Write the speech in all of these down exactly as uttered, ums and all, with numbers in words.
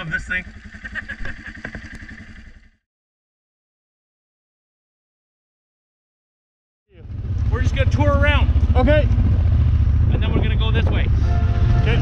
love this thing. We're just gonna tour around. Okay. And then we're gonna go this way. Okay.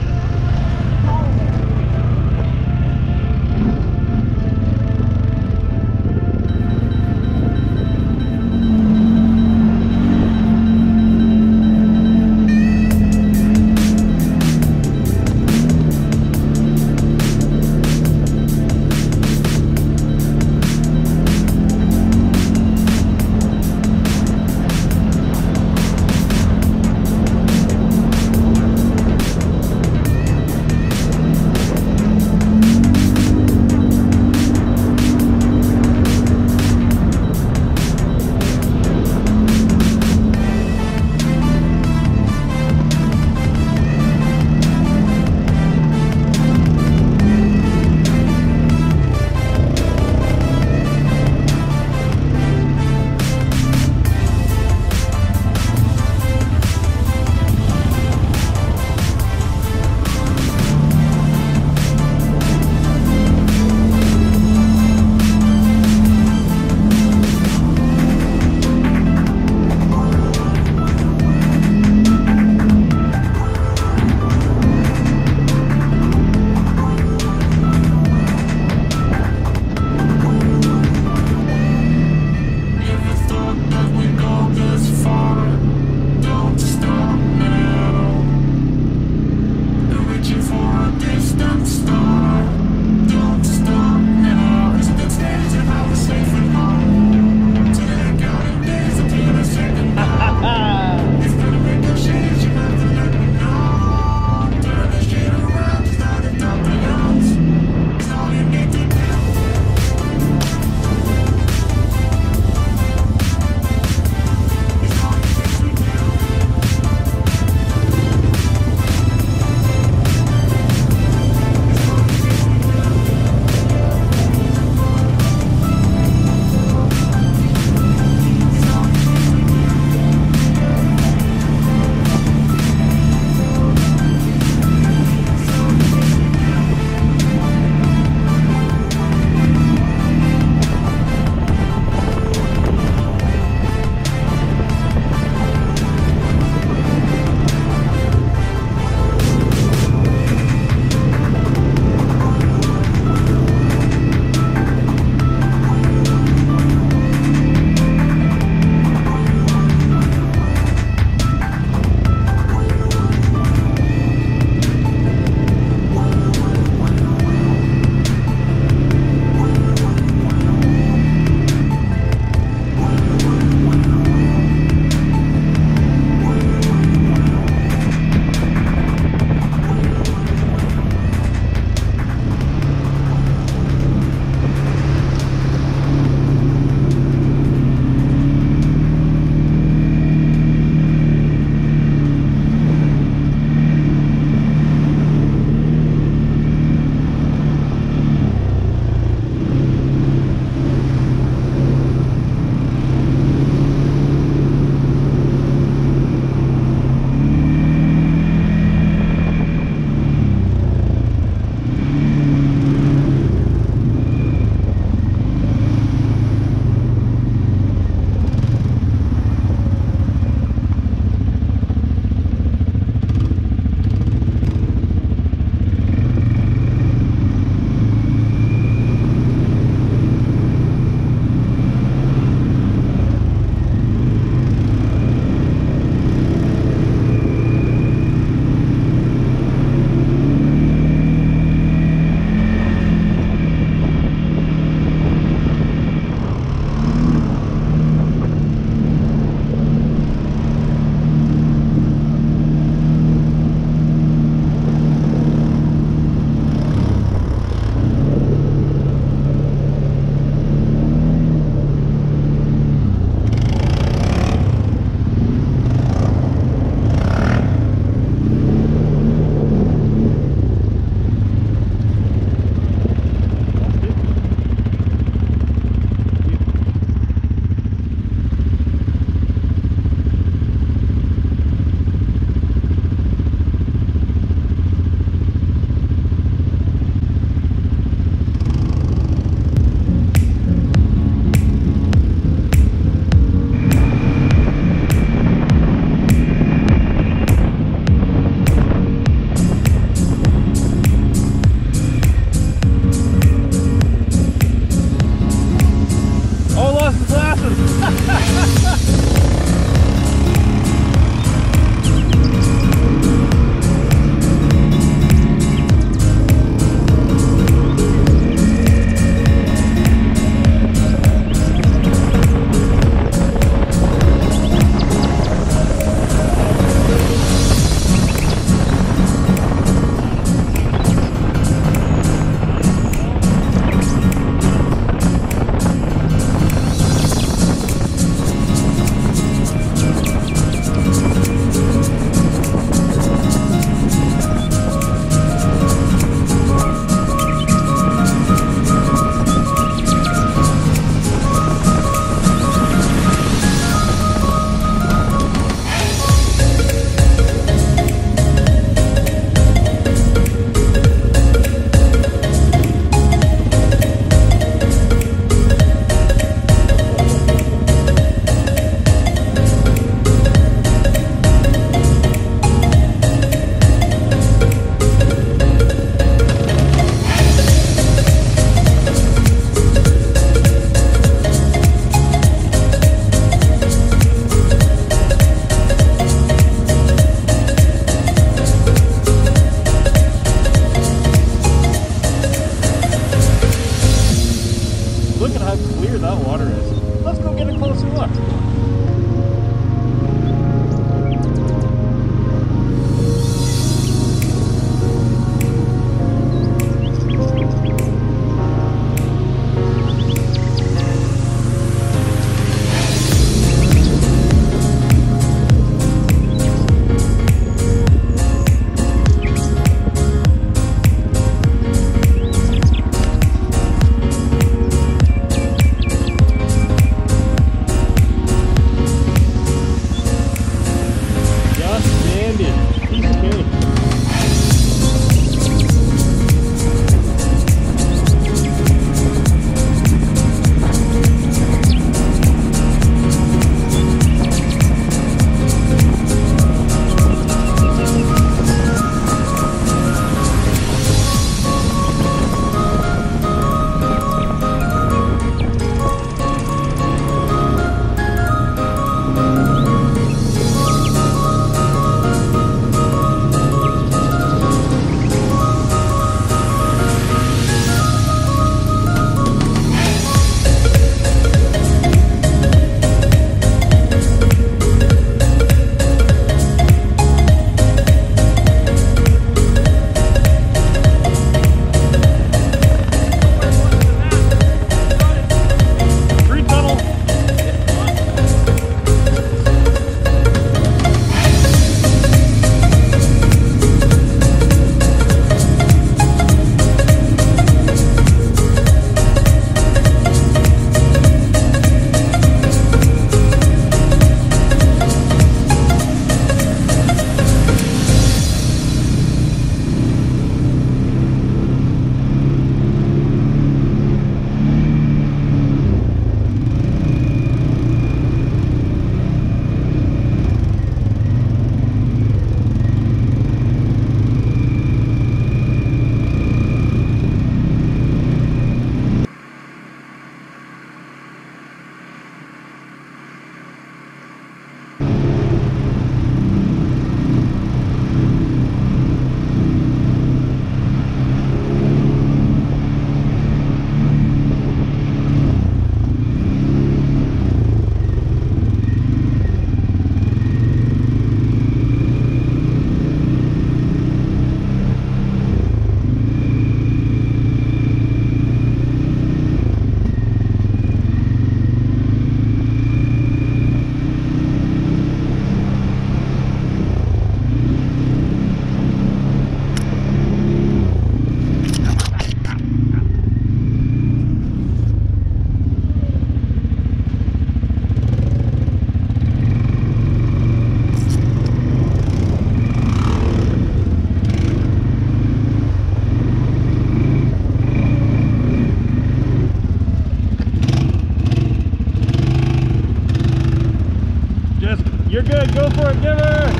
You're good. Go for it. Give her.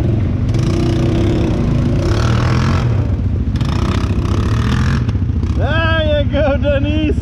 There you go, Denise.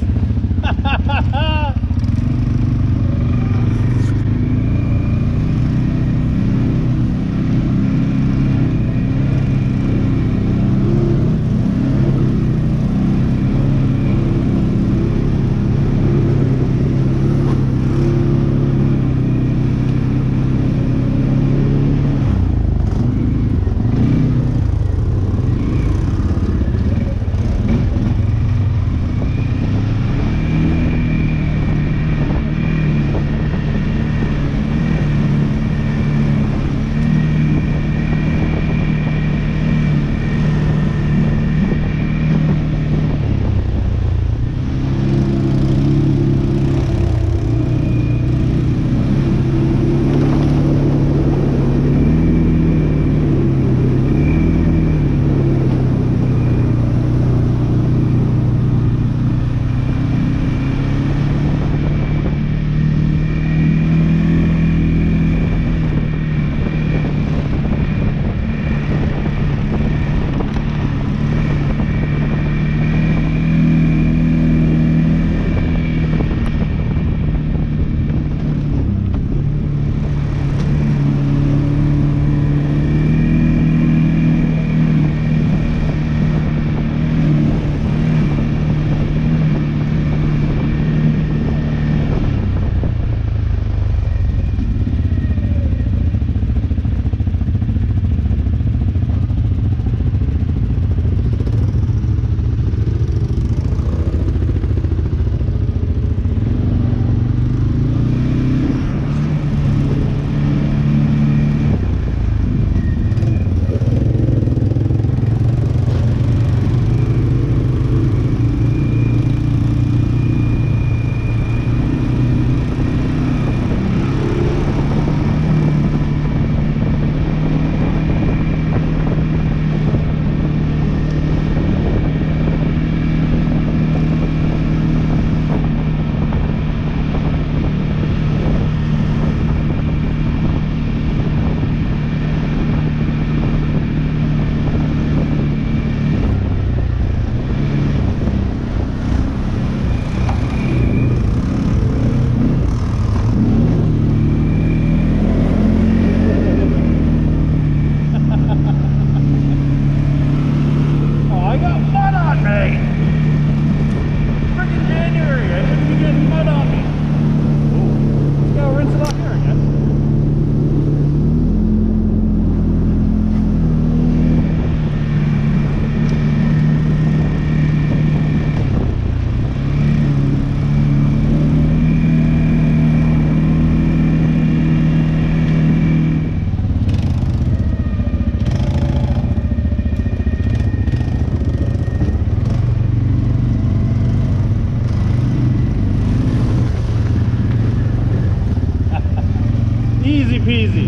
Easy peasy.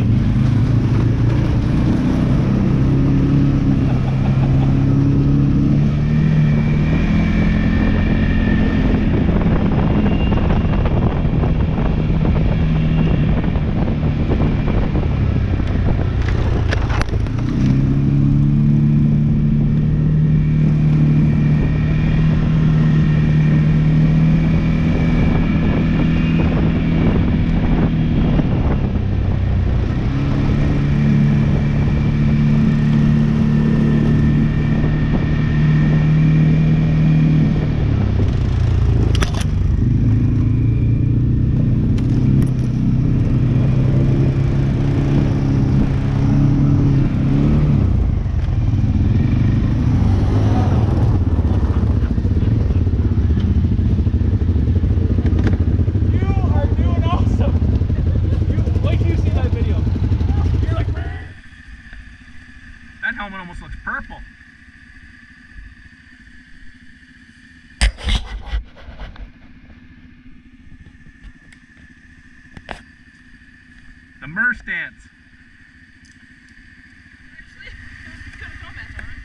That helmet almost looks purple. The Mer stance. Actually, got a comment on it.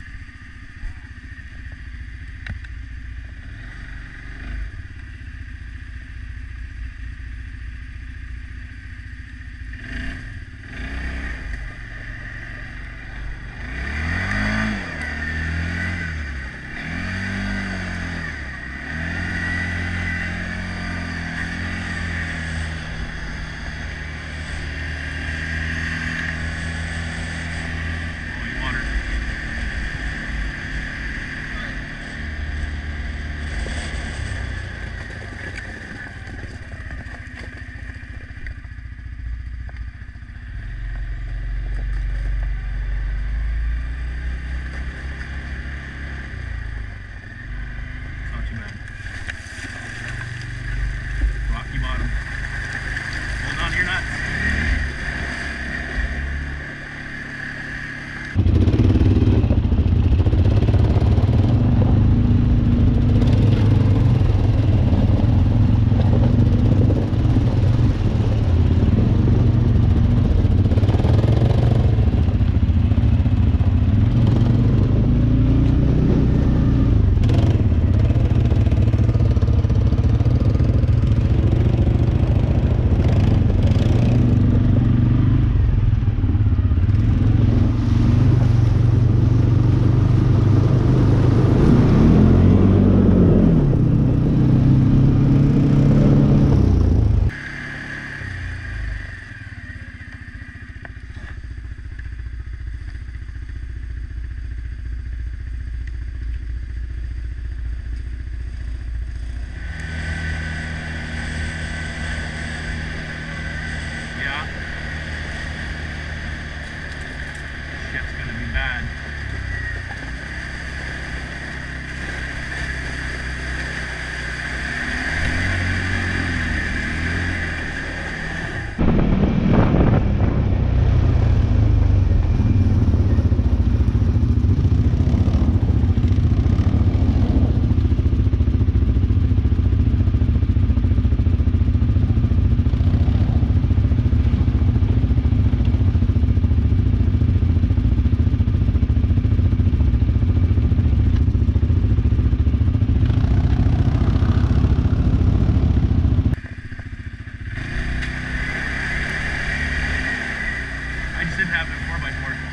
I just didn't have it four by four.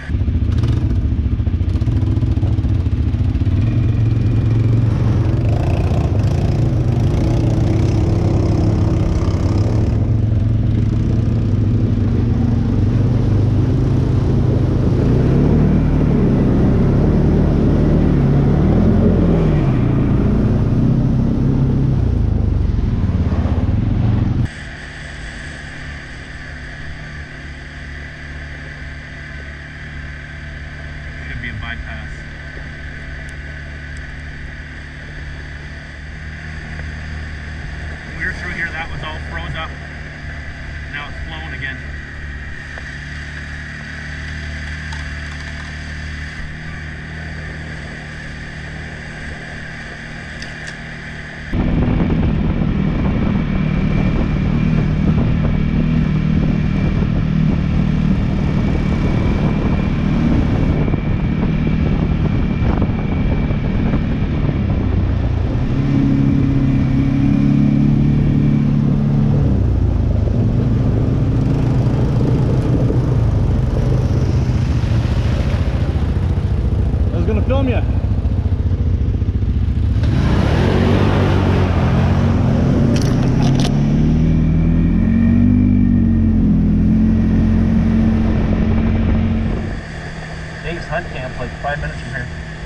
Bypass. When we were through here, that was all froze up. Now it's flowing again. Gonna film you. Dave's hunt camp's like five minutes from here.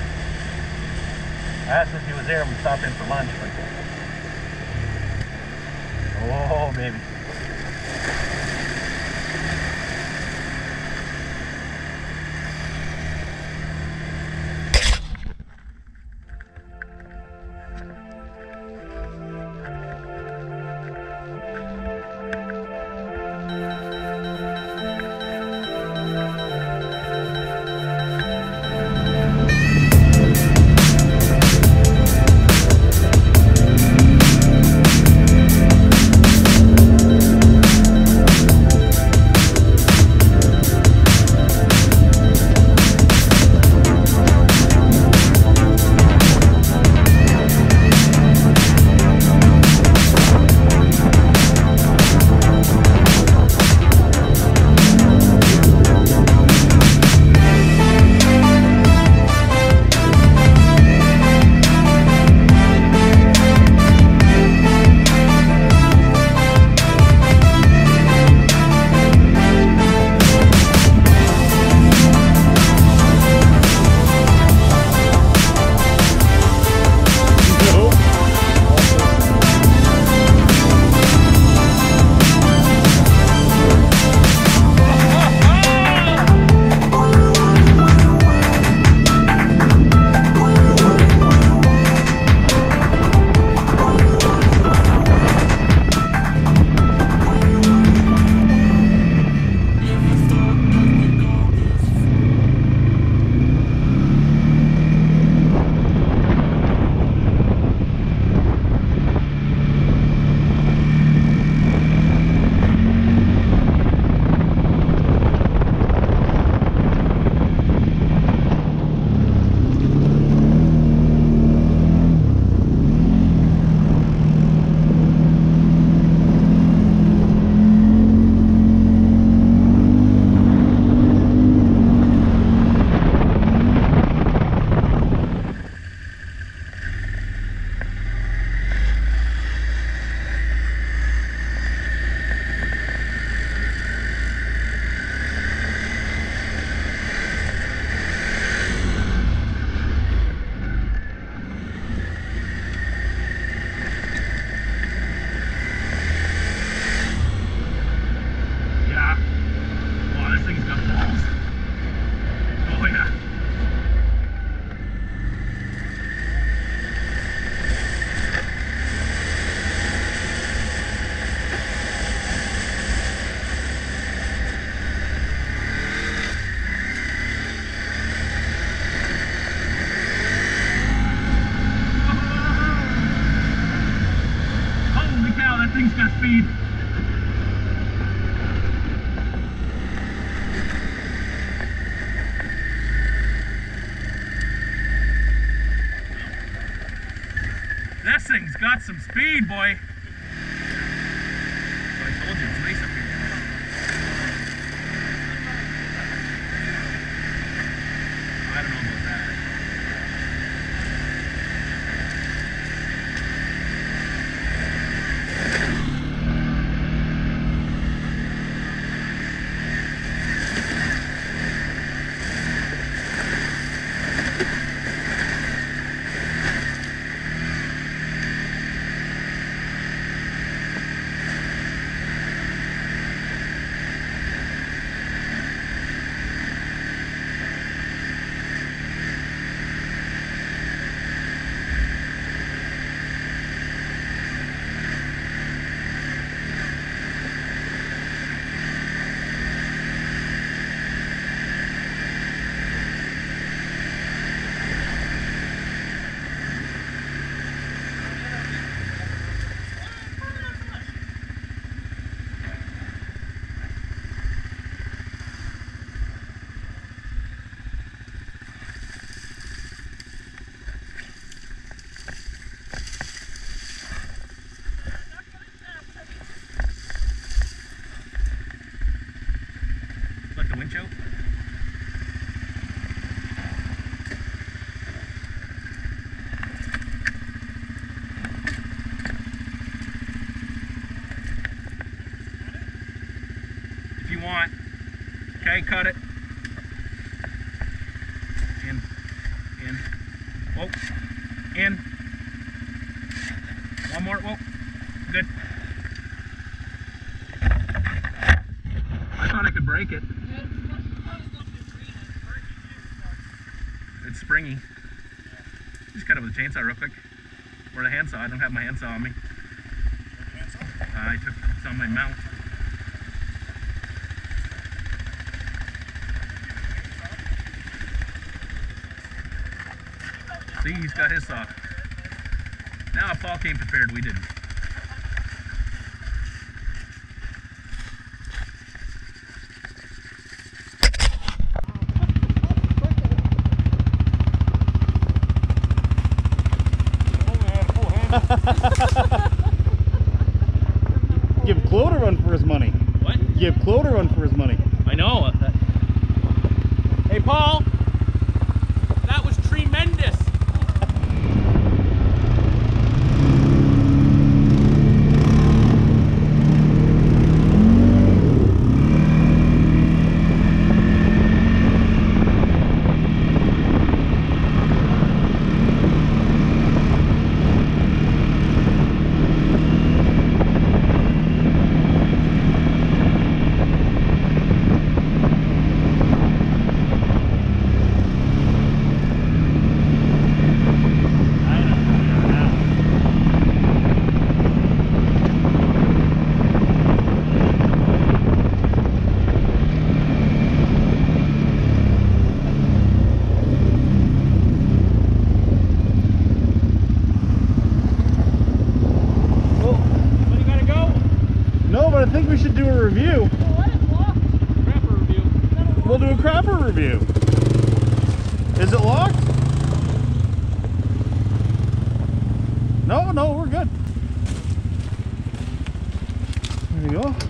I asked him if he was there and we'd stop in for lunch, but oh baby. thing's got speed. This thing's got some speed, boy. So I told you, it's nice up here. winch out? If you want. Okay, cut it. In. In. Whoa. In. One more. Whoa. Good. I thought I could break it. It's springy. Just cut it with a chainsaw real quick. Or the handsaw. I don't have my handsaw on me. Uh, I took it's on my mount. See, he's got his saw. Now, if Paul came prepared, we didn't. Give Claude a run for his money. What? Give Claude a run for his money. I know. Hey, Paul! That was tremendous! I think we should do a review. Well, let it lock. Crapper review. We'll do a crapper review. Is it locked? No, no, we're good. There you go.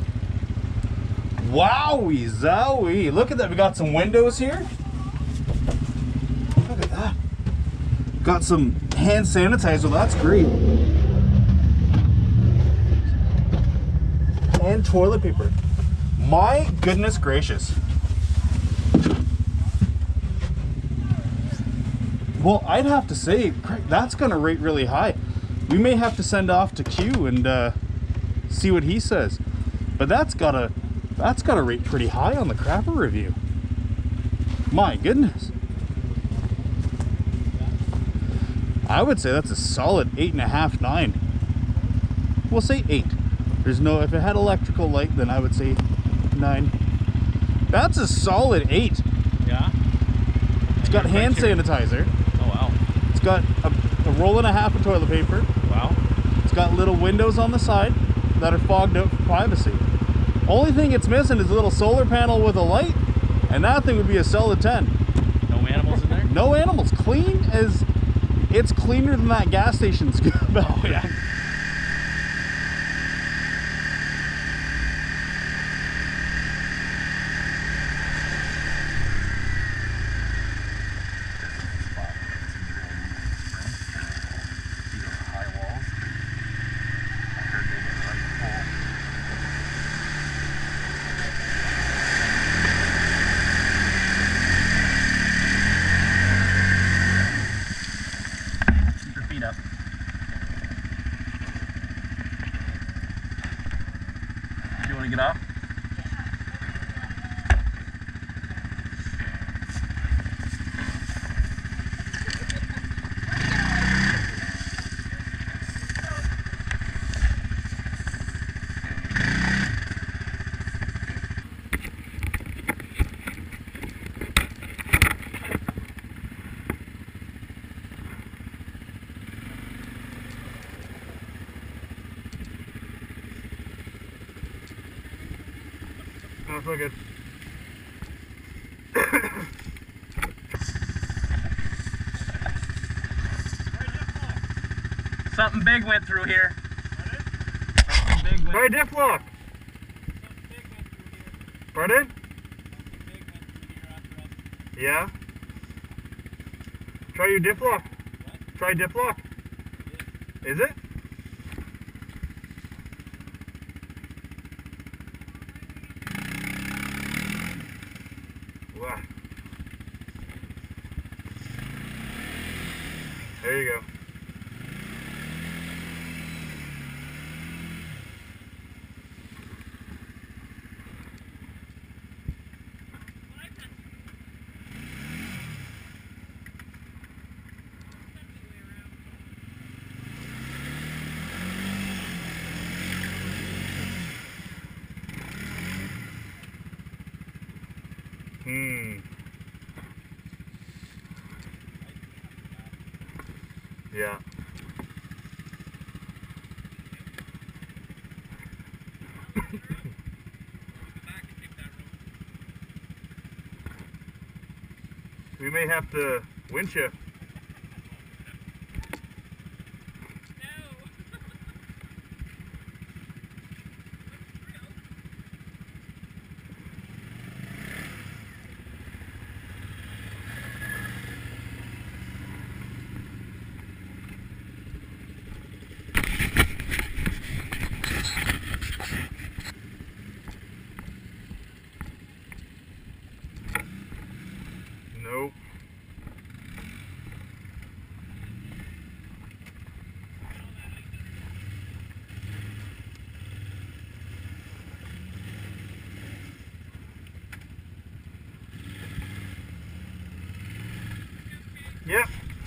Wowie zowie. Look at that. We got some windows here. Look at that. Got some hand sanitizer. That's great. And toilet paper. My goodness gracious. Well, I'd have to say, that's gonna rate really high. We may have to send off to Q and uh, see what he says. But that's gotta, that's gotta rate pretty high on the crapper review. My goodness. I would say that's a solid eight and a half, nine. We'll say eight. There's no, if it had electrical light, then I would say nine. That's a solid eight. Yeah. It's got hand sanitizer. Oh wow. It's got a, a roll and a half of toilet paper. Wow. It's got little windows on the side that are fogged out for privacy. Only thing it's missing is a little solar panel with a light, and that thing would be a solid ten. No animals in there? No animals. Clean as, it's cleaner than that gas station's. Oh yeah. Up. Do you want to get off? That's not good. Something big went through here. Something big went. Try diff lock. Pardon? Yeah? Try your dip lock. What? Try dip lock. Is it? Wow. There you go. Hmm. Yeah. We may have to winch you. Nope. Yep.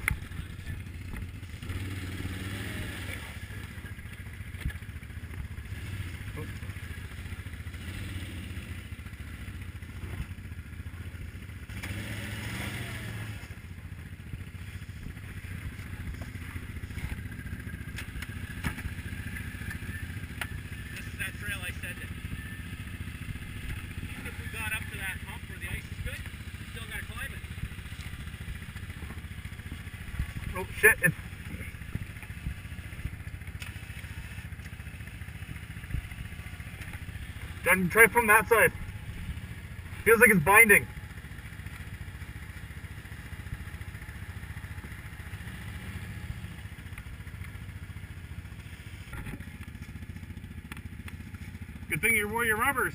Oh shit, it's... Then try from that side. Feels like it's binding. Good thing you wore your rubbers.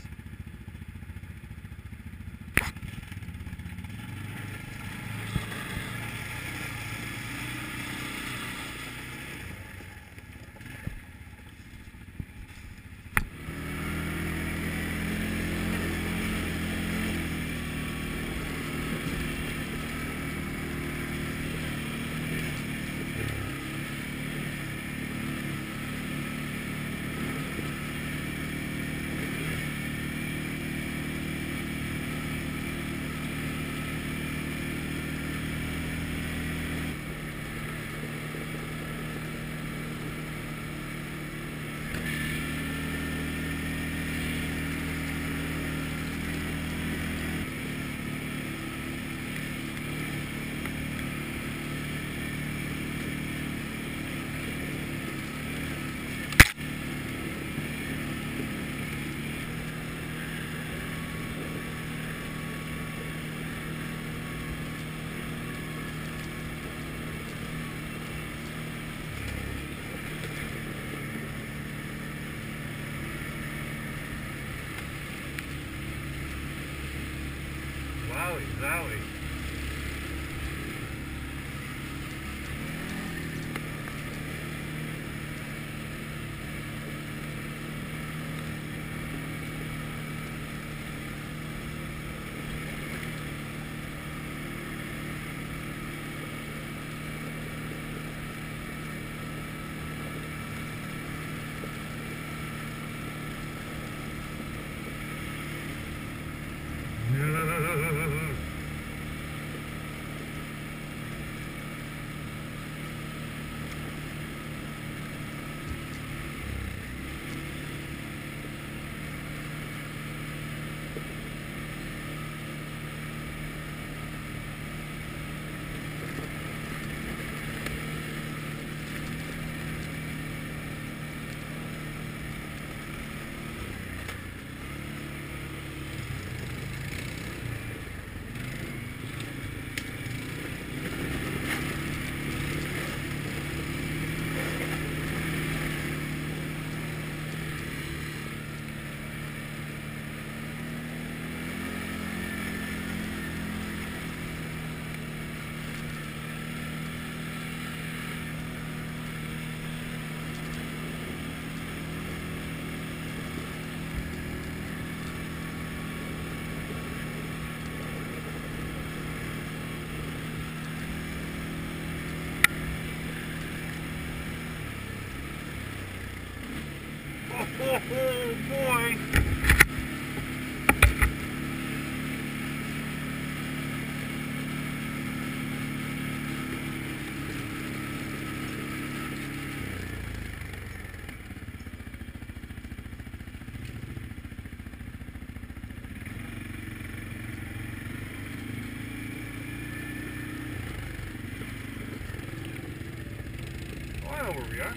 Wowie, zowie. know where we are.